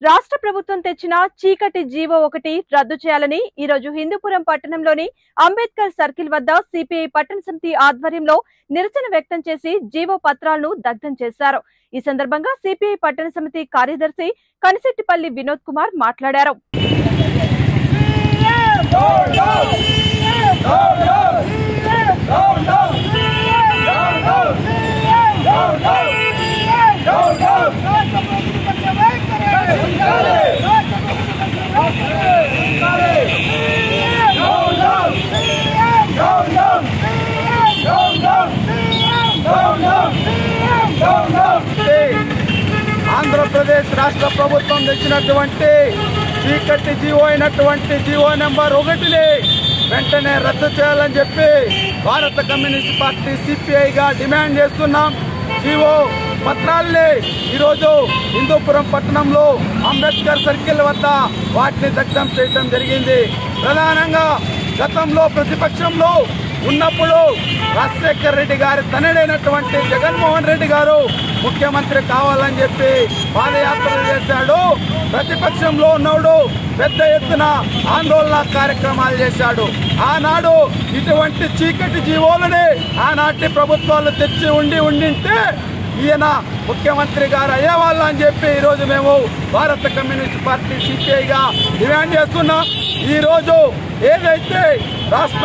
రాష్ట్ర ప్రభుత్వం తెచ్చిన చీకటి జీవో 1 రద్దు చేయాలని ఈ రోజు హిందూపురం పట్టణంలోని అంబేద్కర్ సర్కిల్ వద్ద సిపిఐ పట్టణ సమితి ఆధ్వర్యంలో నిరసన వ్యక్తం చేసి జీవో పత్రాలను దగ్ధం చేశారు। ఈ సందర్భంగా సిపిఐ పట్టణ సమితి కార్యదర్శి కనిశెట్టిపల్లి వినోద్ కుమార్ మాట్లాడారు। ఆంధ్రప్రదేశ్ రాష్ట్ర ప్రభుత్వం తెచ్చినటువంటి చీకటి జీవో అయినటువంటి జీవో నెంబర్ 1ని వెంటనే రద్దు చేయాలని చెప్పి భారత కమ్యూనిస్ట్ పార్టీ సిపిఐగా డిమాండ్ చేస్తున్నాం। జీవో పత్రాల్ని ఈరోజు హిందూపురం పట్టణంలో అంబేద్కర్ సర్కిల్ వద్ద వాటిని దగ్ధం చేయడం జరిగింది। ప్రధానంగా గతంలో ప్రతిపక్షంలో ఉన్నప్పుడు రాజశేఖర్ రెడ్డి గారి తనడైనటువంటి జగన్మోహన్ రెడ్డి గారు ముఖ్యమంత్రి కావాలని చెప్పి పాదయాత్రలు చేశాడు। ప్రతిపక్షంలో ఉన్నాడు, పెద్ద ఎత్తున ఆందోళన కార్యక్రమాలు చేశాడు। ఆనాడు ఇటువంటి చీకటి జీవోలని ఆనాటి ప్రభుత్వాలు తెచ్చి ఉండింటే ఈయన ముఖ్యమంత్రి గారు అయ్యేవాళ్ళు అని చెప్పి ఈరోజు మేము భారత కమ్యూనిస్ట్ పార్టీ సిపిఐగా డిమాండ్ చేస్తున్నాం। ఈరోజు ఏదైతే రాష్ట్ర